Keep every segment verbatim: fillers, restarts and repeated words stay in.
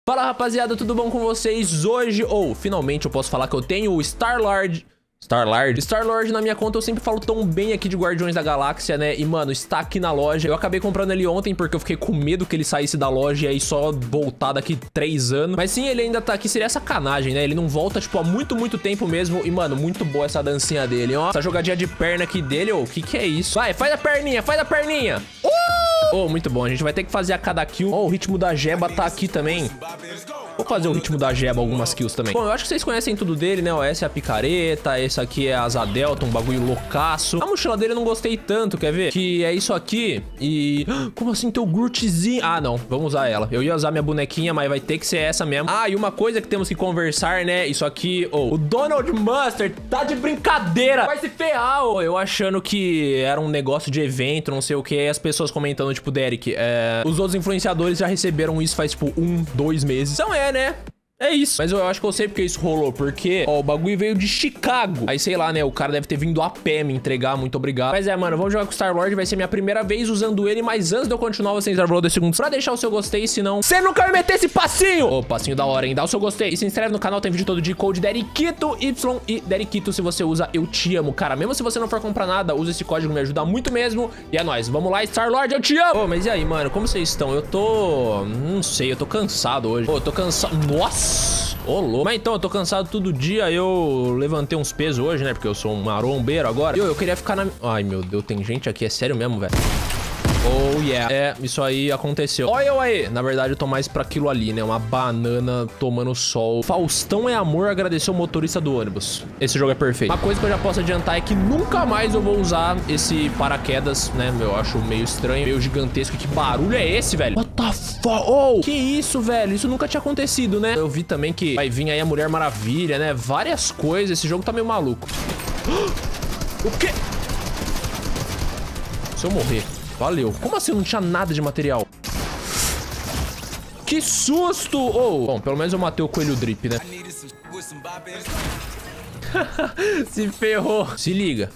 Fala, rapaziada, tudo bom com vocês? Hoje, ou oh, finalmente eu posso falar que eu tenho o Star-Lord... Star-Lord? Star-Lord na minha conta, eu sempre falo tão bem aqui de Guardiões da Galáxia, né? E, mano, está aqui na loja. Eu acabei comprando ele ontem porque eu fiquei com medo que ele saísse da loja e aí só voltar daqui três anos. Mas sim, ele ainda tá aqui, seria sacanagem, né? Ele não volta, tipo, há muito, muito tempo mesmo. E, mano, muito boa essa dancinha dele, ó. Essa jogadinha de perna aqui dele, ô, o que que é isso? Vai, faz a perninha, faz a perninha. Uh! Oh, muito bom, a gente vai ter que fazer a cada kill. Ó, oh, o ritmo da Jeba tá aqui também. Vou fazer o ritmo da Jeba, algumas kills também. Bom, eu acho que vocês conhecem tudo dele, né? Ó, essa é a picareta, esse aqui é a Asa Delta, um bagulho loucaço. A mochila dele eu não gostei tanto, quer ver? Que é isso aqui e... Como assim tem o Grootzinho? Ah, não, vamos usar ela. Eu ia usar minha bonequinha, mas vai ter que ser essa mesmo. Ah, e uma coisa que temos que conversar, né? Isso aqui, oh, o Donald Mustard tá de brincadeira. Vai se ferrar, oh. Eu achando que era um negócio de evento, não sei o que. E as pessoas comentando, tipo, Derek, é... os outros influenciadores já receberam isso faz, tipo, um, dois meses. Então é, né? É isso. Mas eu acho que eu sei porque isso rolou. Porque, ó, o bagulho veio de Chicago. Aí, sei lá, né? O cara deve ter vindo a pé me entregar. Muito obrigado. Mas é, mano, vamos jogar com o Star-Lord. Vai ser minha primeira vez usando ele. Mas antes de eu continuar, você intervalou dois segundos pra deixar o seu gostei. Senão, você nunca vai meter esse passinho. Ô, oh, passinho da hora, hein? Dá o seu gostei. E se inscreve no canal. Tem vídeo todo dia. Code Derikito Y e Derikito. Se você usa, eu te amo, cara. Mesmo se você não for comprar nada, usa esse código. Me ajuda muito mesmo. E é nóis. Vamos lá, Star-Lord. Eu te amo. Ô, oh, mas e aí, mano? Como vocês estão? Eu tô... Não sei. Eu tô cansado hoje. Ô, oh, eu tô cansado. Nossa. Ô, oh, louco. Mas então, eu tô cansado todo dia. Eu levantei uns pesos hoje, né? Porque eu sou um marombeiro agora. E eu, eu queria ficar na... Ai, meu Deus, tem gente aqui. É sério mesmo, velho? Oh, yeah. É, isso aí aconteceu. Olha eu aí. Na verdade, eu tô mais pra aquilo ali, né? Uma banana tomando sol. Faustão é amor, agradecer o motorista do ônibus. Esse jogo é perfeito. Uma coisa que eu já posso adiantar é que nunca mais eu vou usar esse paraquedas, né? Eu acho meio estranho, meio gigantesco. Que barulho é esse, velho? What the fuck? Oh, que isso, velho? Isso nunca tinha acontecido, né? Eu vi também que vai vir aí a Mulher Maravilha, né? Várias coisas. Esse jogo tá meio maluco. O quê? Se eu morrer... Valeu. Como assim não tinha nada de material? Que susto! Oh, bom, pelo menos eu matei o coelho drip, né? Se ferrou. Se liga.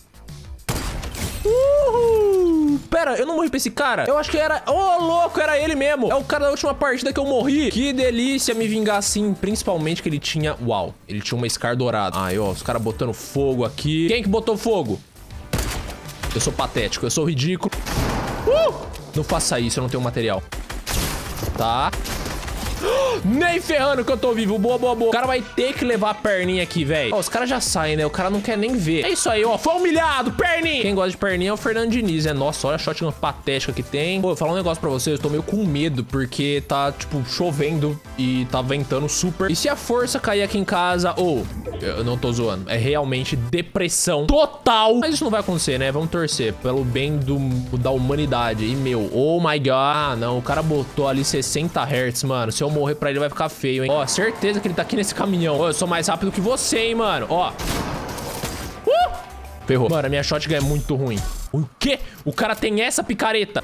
Uhul. Pera, eu não morri pra esse cara? Eu acho que era... Ô, louco, era ele mesmo. É o cara da última partida que eu morri. Que delícia me vingar assim. Principalmente que ele tinha... Uau, ele tinha uma Scar dourada. Ai, ó, os caras botando fogo aqui. Quem que botou fogo? Eu sou patético, eu sou ridículo. Uh! Não faça isso, eu não tenho material. Tá. Nem ferrando que eu tô vivo. Boa, boa, boa. O cara vai ter que levar a perninha aqui, velho. Ó, os caras já saem, né? O cara não quer nem ver. É isso aí, ó. Foi humilhado, perninha. Quem gosta de perninha é o Fernando Diniz, né? Nossa, olha a shotgun patética que tem. Pô, eu vou falar um negócio pra vocês. Eu tô meio com medo, porque tá, tipo, chovendo e tá ventando super. E se a força cair aqui em casa... Ou... Oh, eu não tô zoando. É realmente depressão total. Mas isso não vai acontecer, né? Vamos torcer pelo bem do, da humanidade. E, meu, oh my god. Ah, não. O cara botou ali sessenta hertz, mano. Se eu morrer pra ele, vai ficar feio, hein? Ó, certeza que ele tá aqui nesse caminhão. Ó, eu sou mais rápido que você, hein, mano. Ó. Uh! Ferrou. Mano, a minha shotgun é muito ruim. O quê? O cara tem essa picareta.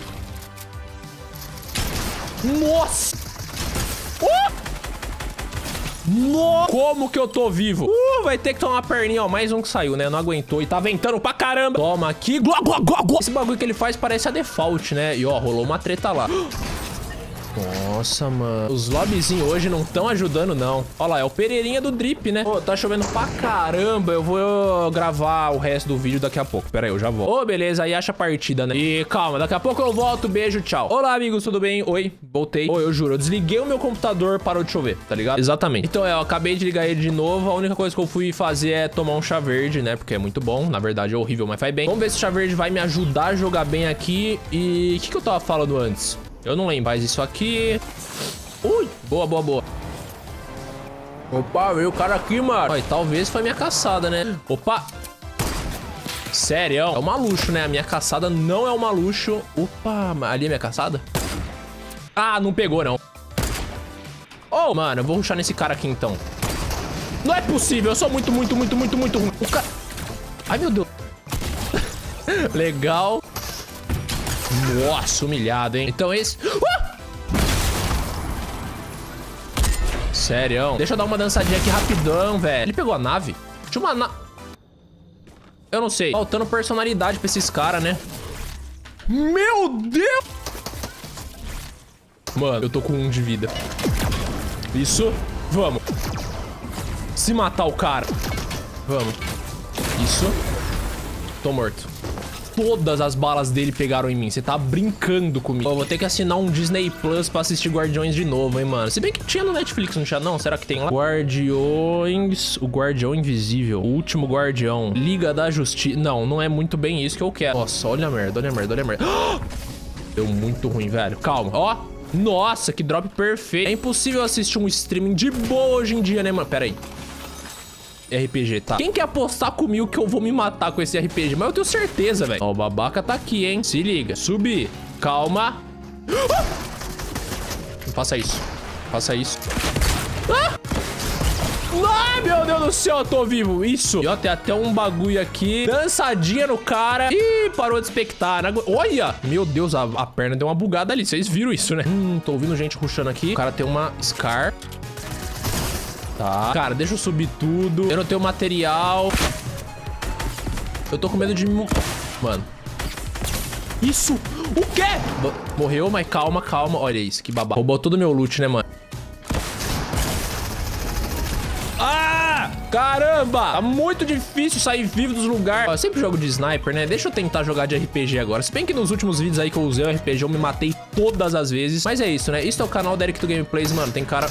Nossa. Uh! Nossa. Como que eu tô vivo? Uh, vai ter que tomar uma perninha, ó. Mais um que saiu, né? Não aguentou e tá ventando pra caramba. Toma aqui. Gló, gló, gló, gló. Esse bagulho que ele faz parece a default, né? E, ó, rolou uma treta lá. Nossa, mano. Os lobbyzinhos hoje não estão ajudando, não. Olha lá, é o Pereirinha do Drip, né? Pô, tá chovendo pra caramba. Eu vou gravar o resto do vídeo daqui a pouco. Pera aí, eu já volto. Ô, beleza, aí acha a partida, né? E calma, daqui a pouco eu volto. Beijo, tchau. Olá, amigos, tudo bem? Oi, voltei. Ô, eu juro, eu desliguei o meu computador, parou de chover, tá ligado? Exatamente. Então, é, eu acabei de ligar ele de novo. A única coisa que eu fui fazer é tomar um chá verde, né? Porque é muito bom. Na verdade, é horrível, mas faz bem. Vamos ver se o chá verde vai me ajudar a jogar bem aqui. E o que, que eu tava falando antes? Eu não lembro mais isso aqui. Ui, boa, boa, boa. Opa, veio o cara aqui, mano. Olha, talvez foi minha caçada, né? Opa. Sério, é uma luxo, né? A minha caçada não é uma luxo. Opa, ali é minha caçada? Ah, não pegou, não. Oh, mano, eu vou rushar nesse cara aqui, então. Não é possível, eu sou muito, muito, muito, muito, muito ruim. O cara... Ai, meu Deus. Legal. Nossa, humilhado, hein? Então esse... Uh! Sério? Deixa eu dar uma dançadinha aqui rapidão, velho. Ele pegou a nave? Tinha uma nave... Eu não sei. Faltando personalidade pra esses caras, né? Meu Deus! Mano, eu tô com um de vida. Isso. Vamos. Se matar o cara. Vamos. Isso. Tô morto. Todas as balas dele pegaram em mim. Você tá brincando comigo. Eu vou ter que assinar um Disney Plus pra assistir Guardiões de novo, hein, mano. Se bem que tinha no Netflix, não tinha não? Será que tem lá? Guardiões... O Guardião Invisível. O Último Guardião. Liga da Justiça. Não, não é muito bem isso que eu quero. Nossa, olha a merda, olha a merda, olha a merda. Deu muito ruim, velho. Calma. Ó. Nossa, que drop perfeito. É impossível assistir um streaming de boa hoje em dia, né, mano? Pera aí. R P G, tá? Quem quer apostar comigo que eu vou me matar com esse R P G? Mas eu tenho certeza, velho. Ó, o babaca tá aqui, hein? Se liga. Subir. Calma. Ah! Não faça isso. Faça isso. Ah! Ai, meu Deus do céu, eu tô vivo. Isso. E ó, tem até um bagulho aqui. Dançadinha no cara. Ih, parou de expectar. Olha. Meu Deus, a, a perna deu uma bugada ali. Vocês viram isso, né? Hum, tô ouvindo gente rushando aqui. O cara tem uma Scar. Tá. Cara, deixa eu subir tudo. Eu não tenho material. Eu tô com medo de... Mano. Isso. O quê? Morreu, mas calma, calma. Olha isso, que babá. Roubou todo o meu loot, né, mano? Ah! Caramba! Tá muito difícil sair vivo dos lugares. Eu sempre jogo de sniper, né? Deixa eu tentar jogar de R P G agora. Se bem que nos últimos vídeos aí que eu usei o R P G, eu me matei todas as vezes. Mas é isso, né? Isso é o canal da Eric to Gameplays, mano. Tem cara...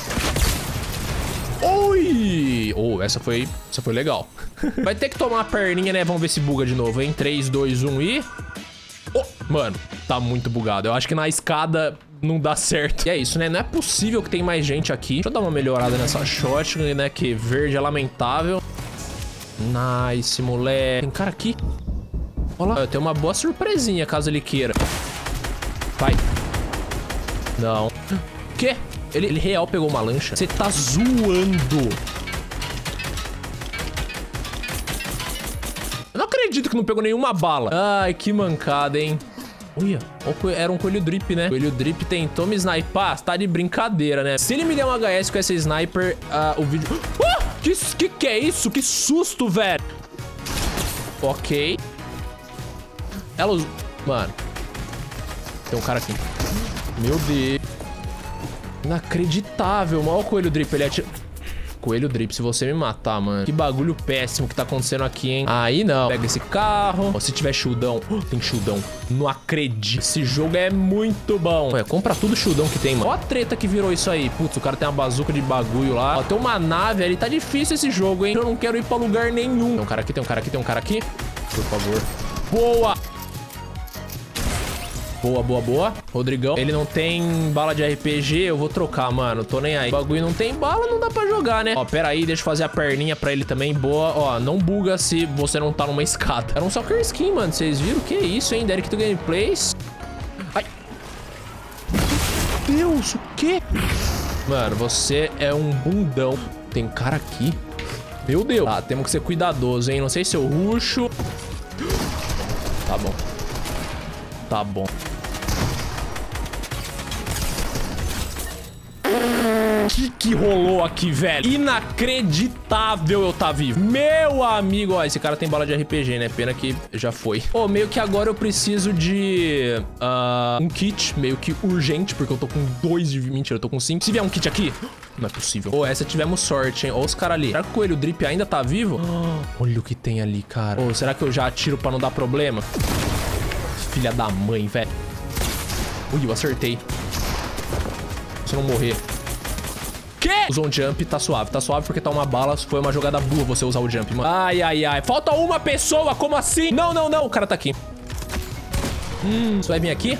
Oi! Oh, essa foi, essa foi legal. Vai ter que tomar a perninha, né? Vamos ver se buga de novo, hein? três, dois, um e... Oh, mano, tá muito bugado. Eu acho que na escada não dá certo. E é isso, né? Não é possível que tem mais gente aqui. Deixa eu dar uma melhorada nessa shotgun, né? Que verde é lamentável. Nice, moleque. Tem cara aqui. Olha lá. Eu tenho uma boa surpresinha, caso ele queira. Vai. Não. O quê? Ele, ele real pegou uma lancha. Você tá zoando. Eu não acredito que não pegou nenhuma bala. Ai, que mancada, hein? Olha, era um coelho drip, né? Coelho drip tentou me sniper. Tá de brincadeira, né? Se ele me der um H S com essa sniper, uh, o vídeo... Ah! Que, que que é isso? Que susto, velho. Ok. Ela... Mano. Tem um cara aqui. Meu Deus. Inacreditável. Olha o coelho drip. Ele atira... Coelho drip, se você me matar, mano. Que bagulho péssimo que tá acontecendo aqui, hein? Aí não. Pega esse carro. Oh, se tiver shieldão. Oh, tem shieldão. Não acredito. Esse jogo é muito bom. Ué, compra tudo shieldão que tem, mano. Ó a treta que virou isso aí. Putz, o cara tem uma bazuca de bagulho lá. Ó, tem uma nave ali. Tá difícil esse jogo, hein? Eu não quero ir pra lugar nenhum. Tem um cara aqui, tem um cara aqui, tem um cara aqui. Por favor. Boa! Boa, boa, boa. Rodrigão. Ele não tem bala de R P G. Eu vou trocar, mano. Tô nem aí. O bagulho não tem bala, não dá pra jogar, né? Ó, pera aí. Deixa eu fazer a perninha pra ele também. Boa. Ó, não buga se você não tá numa escada. Era um soccer skin, mano. Vocês viram? Que isso, hein? Derek to Gameplays. Ai. Meu Deus, o quê? Mano, você é um bundão. Tem cara aqui. Meu Deus. Tá, temos que ser cuidadoso, hein? Não sei se eu rusho. Tá bom. Tá bom. O que que rolou aqui, velho? Inacreditável eu tá vivo. Meu amigo, ó, esse cara tem bala de R P G, né? Pena que já foi. Ô, oh, meio que agora eu preciso de uh, um kit, meio que urgente, porque eu tô com dois de... Mentira, eu tô com cinco. Se vier um kit aqui, não é possível. Ô, oh, essa tivemos sorte, hein? Ó os caras ali. Será que o coelho drip ainda tá vivo? Oh, olha o que tem ali, cara. Ô, oh, será que eu já atiro pra não dar problema? Filha da mãe, velho. Ui, eu acertei. Se eu não morrer. Que? Usou um jump, tá suave. Tá suave porque tá uma bala. Foi uma jogada burra você usar o jump, mano. Ai, ai, ai. Falta uma pessoa, como assim? Não, não, não. O cara tá aqui. Hum, você vai vir aqui?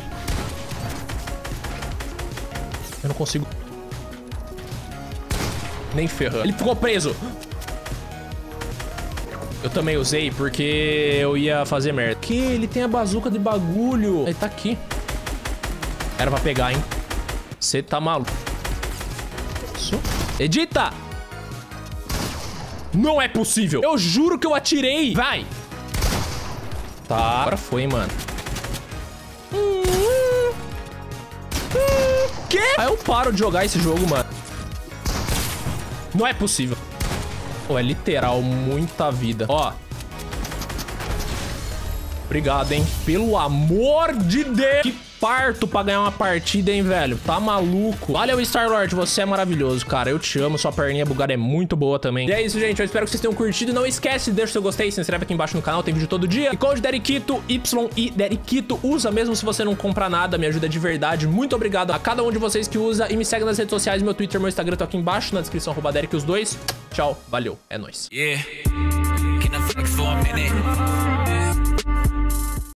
Eu não consigo. Nem ferrando. Ele ficou preso. Eu também usei porque eu ia fazer merda. Que? Ele tem a bazuca de bagulho. Ele tá aqui. Era pra pegar, hein? Você tá maluco. Isso. Edita! Não é possível. Eu juro que eu atirei. Vai. Tá. Agora foi, mano. Hum, hum, que? Aí eu paro de jogar esse jogo, mano. Não é possível. Pô, é literal muita vida. Ó. Obrigado, hein? Pelo amor de Deus. Que parto pra ganhar uma partida, hein, velho? Tá maluco. Valeu, Star-Lord, você é maravilhoso, cara. Eu te amo, sua perninha bugada é muito boa também. E é isso, gente. Eu espero que vocês tenham curtido. Não esquece, deixa o seu gostei, se inscreve aqui embaixo no canal, tem vídeo todo dia. E code Derekito, Y I Derekito, usa mesmo se você não comprar nada, me ajuda de verdade. Muito obrigado a cada um de vocês que usa e me segue nas redes sociais, meu Twitter, meu Instagram, tô aqui embaixo na descrição, arroba Derek os dois. Tchau, valeu, é nóis. Yeah. Can I flex for a minute?